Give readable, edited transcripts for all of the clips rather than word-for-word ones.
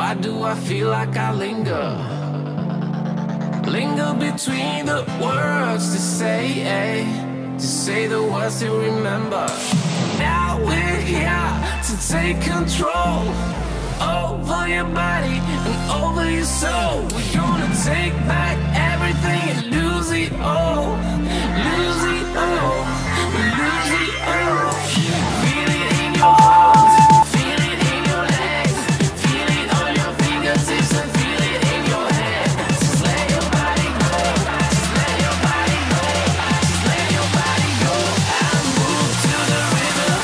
Why do I feel like I linger? Linger between the words to say the words to remember. Now we're here to take control over your body and over your soul. We're gonna take back everything and lose it all. Lose it all. Lose it all. Feel it in your arms, feel it in your legs, feel it on your fingertips and feel it in your head. Just let your body go, just let your body go, just let your body go and move to the rhythm.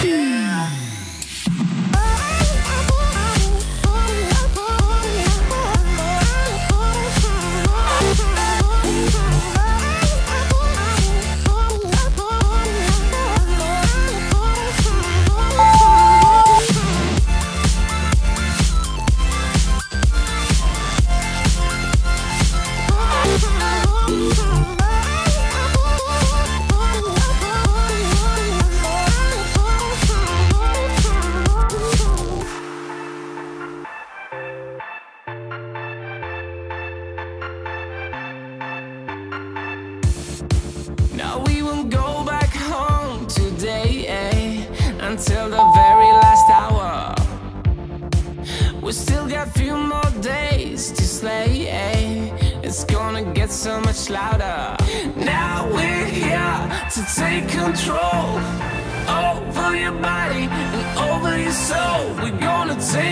Now we won't go back home today, until the very last hour. We still got a few more days to slay, It's gonna get so much louder. Now we're here to take control over your body and over your soul. We're gonna take